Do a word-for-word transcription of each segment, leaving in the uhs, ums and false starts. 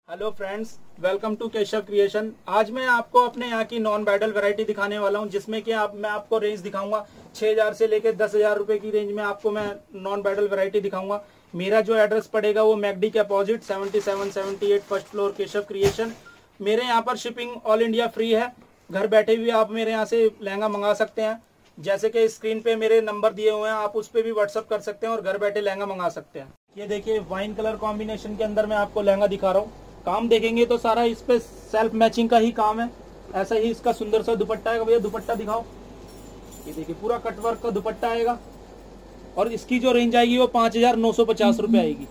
Hello friends, welcome to Keshav creation. आज मैं आपको अपने यहाँ की नॉन ब्राइडल वैरायटी दिखाने वाला हूँ, जिसमें कि आप मैं आपको रेंज दिखाऊंगा छह हज़ार से लेकर दस हज़ार रुपए की रेंज में आपको मैं नॉन ब्राइडल वैरायटी दिखाऊंगा। मेरा जो एड्रेस पड़ेगा वो मैकडी के opposite seventy seven seventy eight first floor Keshav creation. मेरे यहाँ पर शिपिंग ऑल इंडिया फ्री है। घर बैठे हुए आप मेरे यहाँ से लहंगा मंगा सकते हैं। जैसे कि स्क्रीन पे मेरे नंबर दिए हुए हैं, आप उस पर भी व्हाट्सअप कर सकते हैं और घर बैठे लहंगा मंगा सकते हैं। ये देखिए, वाइन कलर कॉम्बिनेशन के अंदर मैं आपको लहंगा दिखा रहा हूँ। काम देखेंगे तो सारा इस पे सेल्फ मैचिंग का ही काम है। ऐसा ही इसका सुंदर सा दुपट्टा है। भैया दुपट्टा दिखाओ। ये देखिए, पूरा कटवर्क का दुपट्टा आएगा और इसकी जो रेंज आएगी वो पांच हजार नौ सौ पचास रुपए आएगी।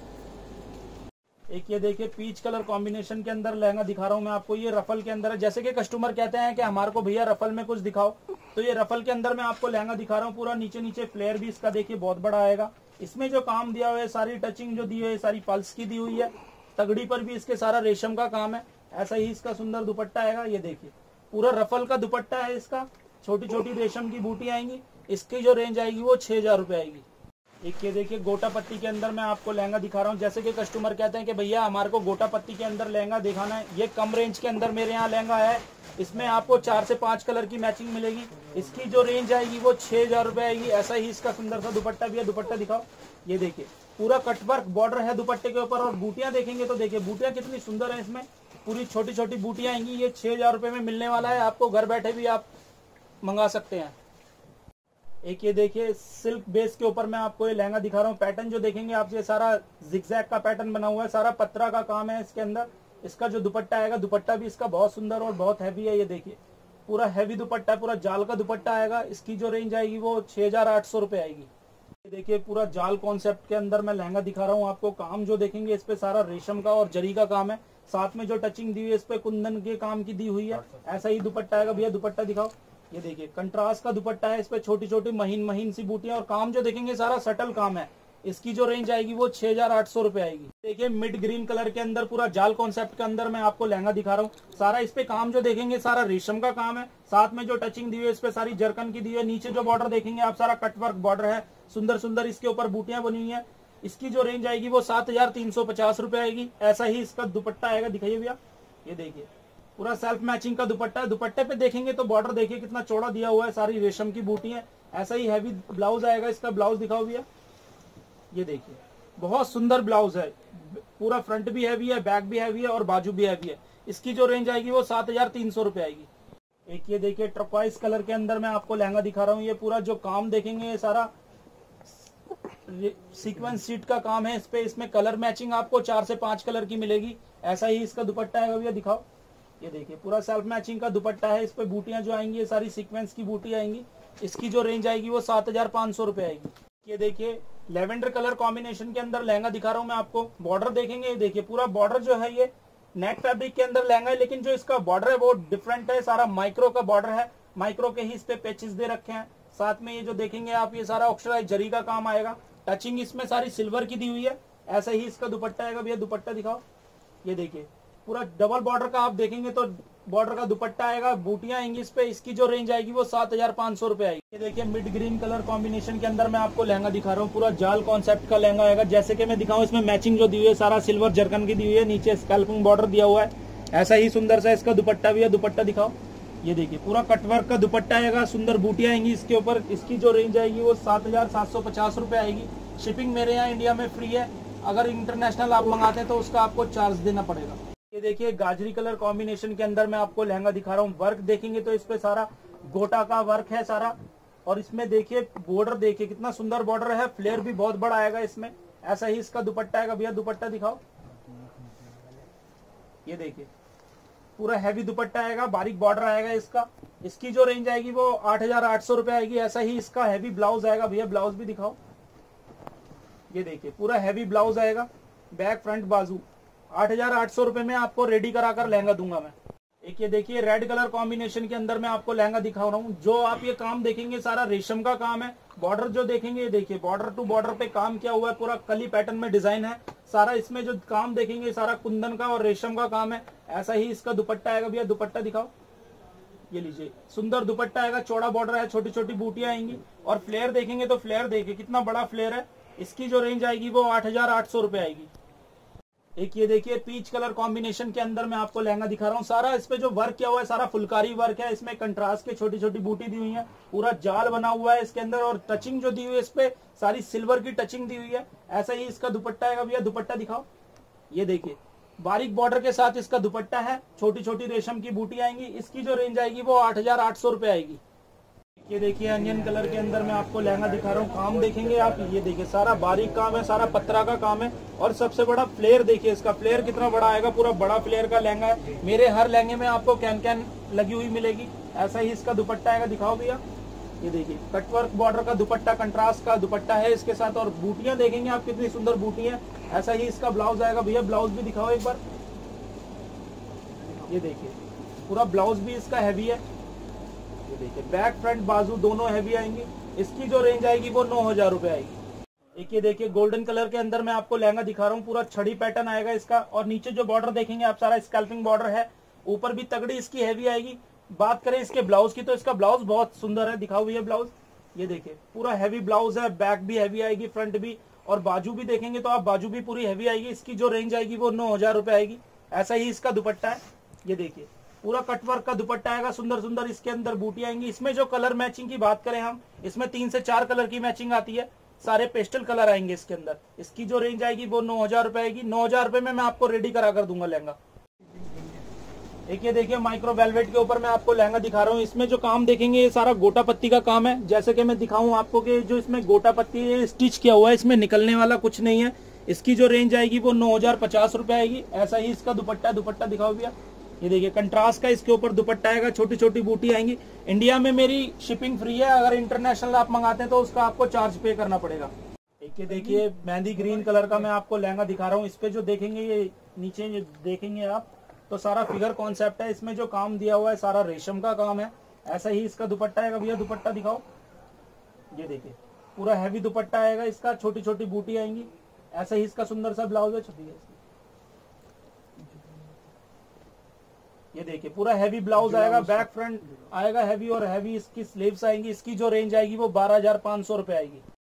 एक ये देखिए, पीच कलर कॉम्बिनेशन के अंदर लहंगा दिखा रहा हूँ मैं आपको। ये रफल के अंदर है। जैसे कि कस्टमर कहते हैं कि हमारे को भैया रफल में कुछ दिखाओ, तो ये रफल के अंदर मैं आपको लहंगा दिखा रहा हूँ। पूरा नीचे नीचे फ्लेयर भी इसका देखिए बहुत बड़ा आएगा। इसमें जो काम दिया हुआ है, सारी टचिंग जो दी हुई है सारी पल्स की दी हुई है। तगड़ी पर भी इसके सारा रेशम का काम है। ऐसा ही इसका सुंदर दुपट्टा आएगा। ये देखिए, पूरा रफल का दुपट्टा है इसका। छोटी छोटी रेशम की बूटी आएंगी। इसकी जो रेंज आएगी वो छह हजार रुपए आएगी। एक ये देखिए, गोटा पत्ती के अंदर मैं आपको लहंगा दिखा रहा हूँ। जैसे कि कस्टमर कहते हैं कि भैया हमारे को गोटा पत्ती के अंदर लहंगा दिखाना है। ये कम रेंज के अंदर मेरे यहाँ लहंगा है। इसमें आपको चार से पांच कलर की मैचिंग मिलेगी। इसकी जो रेंज आएगी वो छह हजार रुपए आएगी। ऐसा ही इसका सुंदर सा दुपट्टा भी है। दुपट्टा दिखाओ। ये देखिए, पूरा कटवर्क बॉर्डर है दुपट्टे के ऊपर। और बूटियां देखेंगे तो देखिए, बूटियां कितनी सुंदर है। इसमें पूरी छोटी छोटी बूटियां आएंगी। ये छह हजार रुपए में मिलने वाला है आपको। घर बैठे भी आप मंगा सकते हैं। एक ये देखिए, सिल्क बेस के ऊपर मैं आपको ये लहंगा दिखा रहा हूँ। पैटर्न जो देखेंगे आप, ये सारा जिगजैग का पैटर्न बना हुआ है। सारा पत्रा का काम है इसके अंदर। इसका जो दुपट्टा आएगा, दुपट्टा भी इसका बहुत सुंदर और बहुत हैवी है। ये देखिए, पूरा हैवी दुपट्टा है। पूरा जाल का दुपट्टा आएगा। इसकी जो रेंज आएगी वो छह हजार आठ सौ रुपए आएगी। ये देखिए, पूरा जाल कॉन्सेप्ट के अंदर मैं लहंगा दिखा रहा हूँ आपको। काम जो देखेंगे इस पे सारा रेशम का और जरी का काम है। साथ में जो टचिंग दी हुई है इस पे कुंदन के काम की दी हुई है। ऐसा ही दुपट्टा आएगा। भैया दुपट्टा दिखाओ। ये देखिए, कंट्रास्ट का दुपट्टा है। इस पे छोटी छोटी महीन महीन सी बूटियां और काम जो देखेंगे सारा सटल काम है। इसकी जो रेंज आएगी वो छह हजार आठ सौ रुपए आएगी। देखिए, मिड ग्रीन कलर के अंदर पूरा जाल कॉन्सेप्ट के अंदर मैं आपको लहंगा दिखा रहा हूँ। सारा इस पे काम जो देखेंगे सारा रेशम का काम है। साथ में जो टचिंग दी हुई है इस पे सारी जरकन की दी हुई है। नीचे जो बॉर्डर देखेंगे आप, सारा कटवर्क बॉर्डर है। सुंदर सुंदर इसके ऊपर बूटियां बनी हुई है। इसकी जो रेंज आएगी वो सात हजार तीन सौ पचास रुपए आएगी। ऐसा ही इसका दुपट्टा आएगा। दिखाइए भैया। ये देखिए, पूरा सेल्फ मैचिंग का दुपट्टा है। दुपट्टे पे देखेंगे तो बॉर्डर देखिए कितना चौड़ा दिया हुआ है। सारी रेशम की बूटी है। ऐसा ही हैवी ब्लाउज आएगा। इसका ब्लाउज दिखाओ भैया। ये देखिए, बहुत सुंदर ब्लाउज है। पूरा फ्रंट भी हैवी है, बैक भी हैवी है और बाजू भी हैवी है। इसकी जो रेंज आएगी वो सात हजार तीन सौ रुपए आएगी। एक ये देखिए, टर्क्वाइज कलर के अंदर मैं आपको लहंगा दिखा रहा हूँ। ये पूरा जो काम देखेंगे ये सारा सीक्वेंस सीट का काम है इस पे। इसमें कलर मैचिंग आपको चार से पांच कलर की मिलेगी। ऐसा ही इसका दुपट्टा आएगा। भैया दिखाओ। ये देखिए, पूरा सेल्फ मैचिंग का दुपट्टा है। इस पे बूटियां जो आएंगी ये सारी सीक्वेंस की बूटी आएंगी। इसकी जो रेंज आएगी वो सात हजार पांच सौ रुपए आएगी। ये देखिए, लेवेंडर कलर कॉम्बिनेशन के अंदर लहंगा दिखा रहा हूँ मैं आपको। बॉर्डर देखेंगे, ये देखिए, पूरा बॉर्डर जो है ये नेट फैब्रिक के अंदर लहंगा है, लेकिन जो इसका बॉर्डर है वो डिफरेंट है। सारा माइक्रो का बॉर्डर है। माइक्रो के ही इस पे पेचेस दे रखे हैं। साथ में ये जो देखेंगे आप, ये सारा ऑक्सीडाइज जरी का काम आएगा। टचिंग इसमें सारी सिल्वर की दी हुई है। ऐसा ही इसका दुपट्टा आएगा। भैया दुपट्टा दिखाओ। ये देखिए, पूरा डबल बॉर्डर का आप देखेंगे तो बॉर्डर का दुपट्टा आएगा। बूटियां आएंगी इस पे। इसकी जो रेंज आएगी वो सात हजार पांच सौ रुपए आएगी। ये देखिए, मिड ग्रीन कलर कॉम्बिनेशन के अंदर मैं आपको लहंगा दिखा रहा हूँ। पूरा जाल कॉन्सेप्ट का लहंगा आएगा। जैसे कि मैं दिखाऊं, इसमें मैचिंग जो दी हुई है सारा सिल्वर जरकन की दी हुई है। नीचे स्कैल्पिंग बॉर्डर दिया हुआ है। ऐसा ही सुंदर सा इसका दुपट्टा भी है। दुपट्टा दिखाओ। ये देखिए, पूरा कटवर्क का दुपट्टा आएगा। सुंदर बूटियां आएंगी इसके ऊपर। इसकी जो रेंज आएगी वो सात हजार सात सौ पचास रुपए आएगी। शिपिंग मेरे यहाँ इंडिया में फ्री है। अगर इंटरनेशनल आप मंगाते हैं तो उसका आपको चार्ज देना पड़ेगा। ये देखिए, गाजरी कलर कॉम्बिनेशन के अंदर मैं आपको लहंगा दिखा रहा हूँ। वर्क देखेंगे तो इस पे सारा गोटा का वर्क है सारा। और इसमें देखिए, बॉर्डर देखिए कितना सुंदर बॉर्डर है। फ्लेयर भी बहुत बड़ा आएगा इसमें। ऐसा ही इसका दुपट्टा आएगा। भैया दुपट्टा दिखाओ। ये देखिए, पूरा हैवी दुपट्टा आएगा। बारीक बॉर्डर आएगा इसका। इसकी जो रेंज आएगी वो आठ हजार आठ सौ रुपए आएगी। ऐसा ही इसका हैवी ब्लाउज आएगा। भैया ब्लाउज भी दिखाओ। ये देखिए, पूरा हैवी ब्लाउज आएगा। बैक फ्रंट बाजू। आठ हजार आठ सौ रुपए में आपको रेडी कराकर लहंगा दूंगा मैं। एक ये देखिए, रेड कलर कॉम्बिनेशन के अंदर मैं आपको लहंगा दिखा रहा हूँ। जो आप ये काम देखेंगे सारा रेशम का काम है। बॉर्डर जो देखेंगे, ये देखिए, बॉर्डर टू बॉर्डर पे काम किया हुआ है। पूरा कली पैटर्न में डिजाइन है सारा। इसमें जो काम देखेंगे सारा कुंदन का और रेशम का काम है। ऐसा ही इसका दुपट्टा आएगा। भैया दुपट्टा दिखाओ। ये लीजिए, सुंदर दुपट्टा आएगा। चौड़ा बॉर्डर है। छोटी छोटी बूटियां आएंगी। और फ्लेयर देखेंगे तो फ्लेयर देखिए कितना बड़ा फ्लेयर है। इसकी जो रेंज आएगी वो आठ हजार आठ सौ रुपए आएगी। एक ये देखिए पीच कलर कॉम्बिनेशन के अंदर मैं आपको लहंगा दिखा रहा हूँ। सारा इस पे जो वर्क किया हुआ है सारा फुलकारी वर्क है। इसमें कंट्रास्ट के छोटी छोटी बूटी दी हुई है, पूरा जाल बना हुआ है इसके अंदर, और टचिंग जो दी हुई है इस पे सारी सिल्वर की टचिंग दी हुई है। ऐसा ही इसका दुपट्टा है। भैया दुपट्टा दिखाओ। ये देखिए बारीक बॉर्डर के साथ इसका दुपट्टा है, छोटी छोटी रेशम की बूटी आएंगी। इसकी जो रेंज आएगी वो आठ हजार आठ सौ रुपए आएगी। ये देखिए अनियन कलर के अंदर मैं आपको लहंगा दिखा रहा हूँ। काम देखेंगे आप, ये देखिए सारा बारीक काम है, सारा पत्रा का काम है। और सबसे बड़ा फ्लेयर देखिए, इसका फ्लेयर कितना बड़ा आएगा, पूरा बड़ा फ्लेयर का लहंगा है। मेरे हर लहंगे में आपको कैन कैन लगी हुई मिलेगी। ऐसा ही इसका दुपट्टा आएगा। दिखाओ भैया। ये देखिए कटवर्क बॉर्डर का दुपट्टा, कंट्रास्ट का दुपट्टा है इसके साथ, और बूटियां देखेंगे आप कितनी सुंदर बूटी है। ऐसा ही इसका ब्लाउज आएगा। भैया ब्लाउज भी दिखाओ एक बार। ये देखिए पूरा ब्लाउज भी इसका हैवी है। ये देखिए बैक फ्रंट बाजू दोनों हैवी आएंगी। इसकी जो रेंज आएगी वो नौ हजार रुपए आएगी। एक ये देखिए गोल्डन कलर के अंदर मैं आपको लहंगा दिखा रहा हूँ। पूरा छड़ी पैटर्न आएगा इसका, और नीचे जो बॉर्डर देखेंगे आप सारा स्कैल्पिंग बॉर्डर है। ऊपर भी तगड़ी इसकी हैवी आएगी। बात करें इसके ब्लाउज की तो इसका ब्लाउज बहुत सुंदर है। दिखाओ भैया ब्लाउज। ये देखिए पूरा हैवी ब्लाउज है, बैक भी हैवी आएगी, फ्रंट भी, और बाजू भी देखेंगे तो आप बाजू भी पूरी हैवी आएगी। इसकी जो रेंज आएगी वो नौ हजार रुपए आएगी। ऐसा ही इसका दुपट्टा है। ये देखिए पूरा कटवर्क का दुपट्टा आएगा, सुंदर सुंदर इसके अंदर बूटी आएंगी। इसमें जो कलर मैचिंग की बात करें हम, इसमें तीन से चार कलर की मैचिंग आती है। सारे पेस्टल कलर आएंगे इसके अंदर। इसकी जो रेंज आएगी वो नौ हजार रुपए आएगी। नौ हजार रुपए में मैं आपको रेडी करा कर दूंगा लहंगा। एक ये देखिए माइक्रो वेलवेट के ऊपर मैं आपको लहंगा दिखा रहा हूँ। इसमें जो काम देखेंगे ये सारा गोटा पत्ती का काम है। जैसे कि मैं दिखाऊं आपको कि जो इसमें गोटा पत्ती है स्टिच किया हुआ है, इसमें निकलने वाला कुछ नहीं है। इसकी जो रेंज आएगी वो नौ हजार पचास रुपए आएगी। ऐसा ही इसका दुपट्टा। दुपट्टा दिखाओ भैया। ये देखिए कंट्रास्ट का इसके ऊपर दुपट्टा आएगा, छोटी छोटी बूटी आएंगी। इंडिया में मेरी शिपिंग फ्री है, अगर इंटरनेशनल आप मंगाते हैं तो उसका आपको चार्ज पे करना पड़ेगा। एक ये देखिए मेहंदी ग्रीन कलर का मैं आपको लहंगा दिखा रहा हूँ। इस पे जो देखेंगे ये नीचे ये देखेंगे आप तो सारा फिगर कॉन्सेप्ट है। इसमें जो काम दिया हुआ है सारा रेशम का काम है। ऐसा ही इसका दुपट्टा आएगा। भैया दुपट्टा दिखाओ। ये देखिए पूरा हैवी दुपट्टा आएगा इसका, छोटी छोटी बूटी आएंगी। ऐसा ही इसका सुंदर सा ब्लाउज है। छुपी है। ये देखिए पूरा हैवी ब्लाउज आएगा, बैक फ्रंट आएगा हैवी, और हैवी इसकी स्लीव्स आएंगी। इसकी जो रेंज आएगी वो बारह हजार पाँच सौ रुपए आएगी।